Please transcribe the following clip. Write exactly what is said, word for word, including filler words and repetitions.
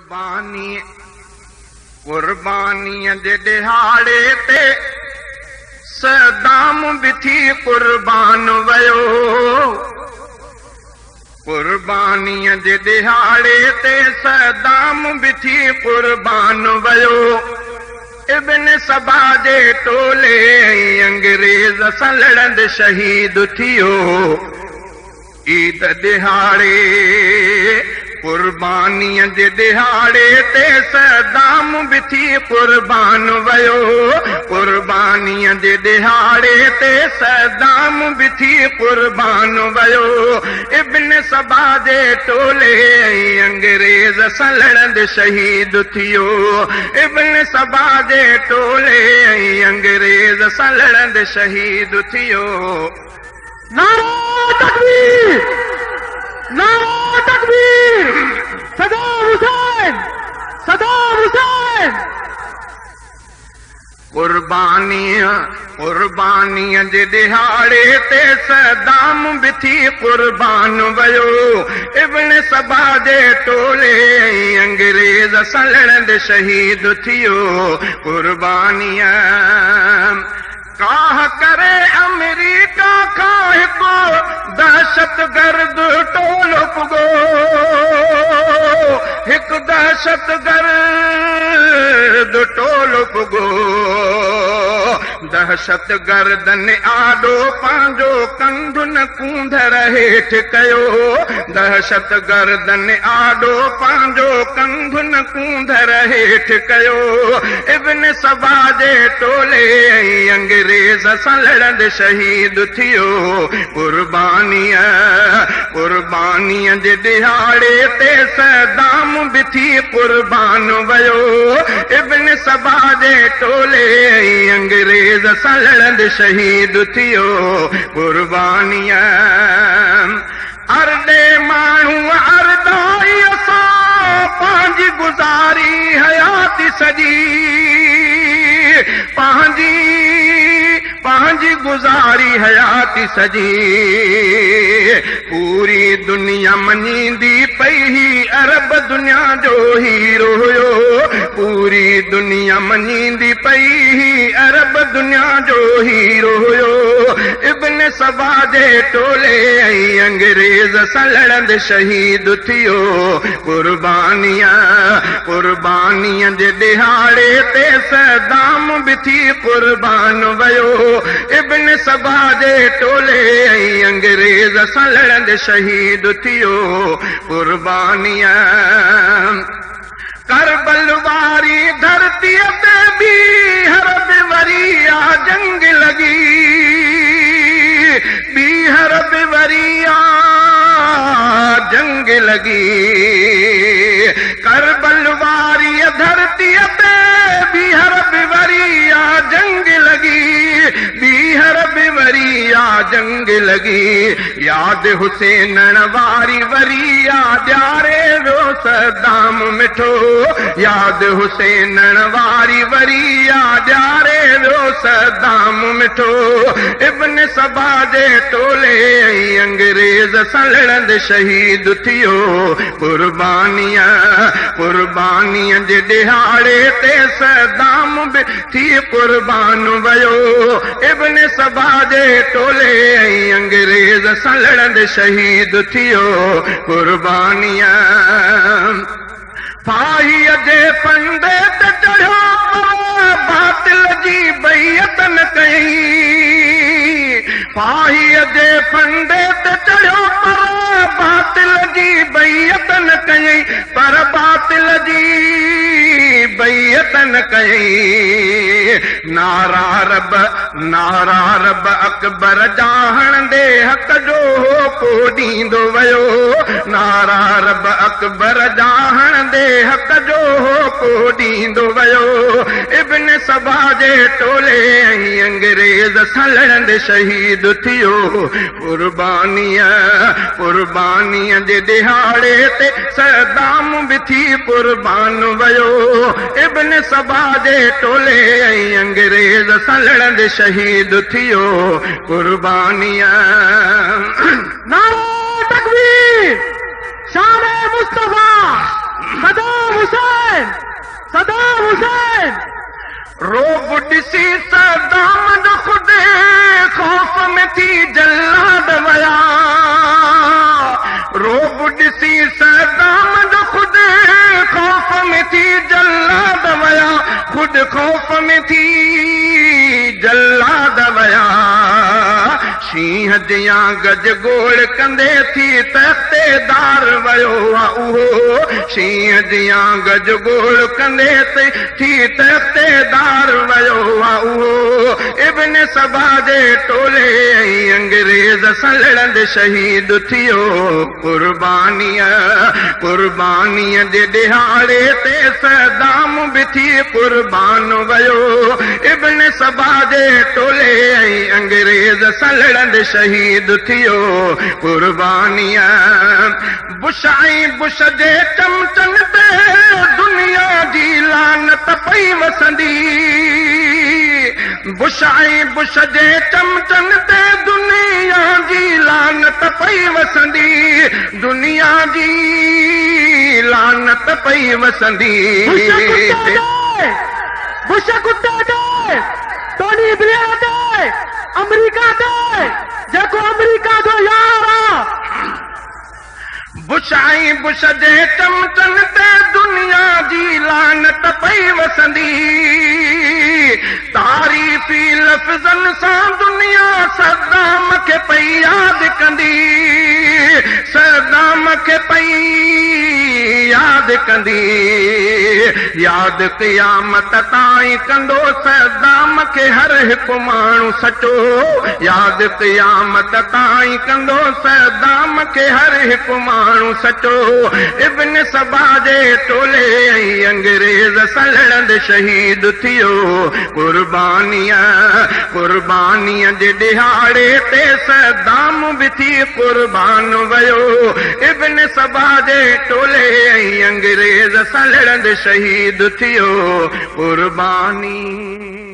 कुर्बानी कुर्बानीअ जे दिहाड़े ते सदाम बि थी कुर्बान वयो। कुर्बानीअ जे दिहाड़े ते सदाम बि थी कुर्बान वयो। इब्न सबा जे टोले अंग्रेज सां लड़ंद शहीद थियो। ईद दिहाड़े कुर्बानीअ जे दिहाड़े ते सदाम बि थी कुर्बान वयो। कुर्बानीअ जे दिहाड़े ते सदाम बि थी कुर्बान वयो। इब्न सबा जे टोले अंग्रेज सां लड़ंद शहीद थियो। इब्न सबा जे टोले अंग्रेज सां लड़ंद शहीद थियो। नारा तकबीर, नारा तकबीर, सदाम हुसैन, सदाम हुसैन। कुर्बानीअ कुर्बानीअ जे दिहाड़े ते सदाम बि थी कुर्बान वयो। इब्न सबा जे टोले अंग्रेज सां लड़ंद शहीद थियो। कुर्बानीअ काह करे अमेरिका खां हिकु दहशत गर्द टोलो पुगो। हिकु दहशत गर्द टोलो पुगो। दहशत गर्दन आॾो पंहिंजो कंधु न कूंदर हेठि कयो। दहशत गर्दन आॾो पंहिंजो कंधु न कूंदर हेठि कयो। इब्न सबा जे टोले अंग्रेज सां लड़ंद शहीद थियो। कुर्बानीअ कुर्बानीअ जे दिहाड़े ते सदाम बि थी कुर्बान वयो। इब्न सबा जे टोले अंग्रेज सां लड़ंद शहीद थियो। कुर्बानीअ अरडे माण्हू अरदाई सां पंहिंजी गुज़ारी हयाती सॼी। पंहिंजी पंहिंजी गुज़ारी हयाती सॼी। पूरी दुनिया मञींदी पई ही अरब दुनिया जो हीरो हुयो। पूरी दुनिया मञींदी पई ही अरब दुनिया जो हीरो हुयो। इब्न सबा जे टोले अंग्रेज सां लड़ंद शहीद थियो। कुर्बानीअ कुर्बानीअ जे दिहाड़े ते सदाम बि थी कुर्बान वयो। इब्न सबा जे टोले अंग्रेज सां लड़ंद शहीद थियो। कुर्बानीअ करबल वारी धरतीअ ते बि हर वरी आ जंग लॻी। ॿीहर बि वरी आ जंग लॻी। करबल वारी धरतीअ ते ॿीहर बि वरी आ जंग लॻी। ॿीहर बि वरी आ जंग लॻी। याद हुसैनण वारी वरी आ ॾियारे वियो सदाम मिठो। याद हुसैनण वारी वरी आ ॾियारे वियो सदाम मिठो। इब्न सबा जे टोले अंग्रेज सां लड़ंद शहीद थियो। कुर्बानीअ कुर्बानीअ जे दिहाड़े ते सदाम बि थी कुर्बान वयो। इब्न सबा जे टोले अंग्रेज सां लड़ंद शहीद थियो। कुर्बानीअ फाहीअ जे फंदे ते चढ़ियो बातिल जी बैयत न कई। फाहीअ जे फंदे ते चढ़ियो पर बातिल जी बैयत न कई। पर बातिल जी बैयत न कई। नारा रब नारा रब अकबर जा हणंदे हक़ जो को ॾींदो वयो। नारा रब अकबर जा हणंदे हक़ जो को ॾींदो वयो। इब्न सबा जे टोले अंग्रेज सां लड़ंद शहीद थियो। कुर्बानीअ कुर्बानीअ जे दिहाड़े ते सदाम बि थी कुर्बान वयो। इब्न सबा जे टोले अंग्रेज सां लड़ंद शहीद थियो। कुर्बानीअ नारा तकबीर, शान मुस्तफा, सदाम हुसैन। सदाम हुसैन रोब ॾिसी सदाम जो ख़ुदि ख़ौफ़ में थी जल्लाद वया रोब ॾिसी सदाम जो ख़ुदि ख़ौफ़ में थी जल्लाद वया ख़ुदि ख़ौफ़ में थी जल्लाद वया शींहं जियां गज गोड़ कंदे थी तख़्तेदार वयो आहे उहो शींहं जियां गज गोड़ कंदे थी तख़्तेदार वयो आहे उहो इब्न सबा जे टोले ऐं अंग्रेज़ सां लड़ंदे शहीद थियो कुर्बानीअ कुर्बानीअ जे ॾिहाड़े ते सदाम बि थी कुर्बान वयो इब्न सबा जे टोले ऐं अंग्रेज़ सां लड़ंदे शहीद थियो कुर्बानीअ बुश ऐं बुश जे चमचन ते दुनिया जी लानत पई वसंदी बुश ऐं बुश जे चमचन ते दुनिया जी लानत पई वसंदी दुनिया जी लानत पई वसंदी बुश कुत्ते ते टोनी ब्लेयर ते अमेरिका ते जेको अमेरिका जो यार आहे बुश ऐं बुश जे चमचन ते दुनिया जी लानत पई वसंदी तारीफ़ी लफ़्ज़नि सां दुनिया सदाम खे पई यादि कंदी सदाम खे पई यादि कंदी यादि क़यामत ताईं कंदो सदाम खे हर हिकु माण्हू सचो यादि क़यामत ताईं कंदो सदाम खे हर हिकु माण्हू सचो इब्न सबा जे टोले ऐं अंग्रेज़ सां लड़ंदे शहीद थियो कुर्बानीअ कुर्बानीअ जे ॾिहाड़े ते सदाम बि थी कुर्बान वयो इब्न सबा जे टोले ऐं अंग्रेज़ सां लड़ंदे शहीद थियो कुर्बानी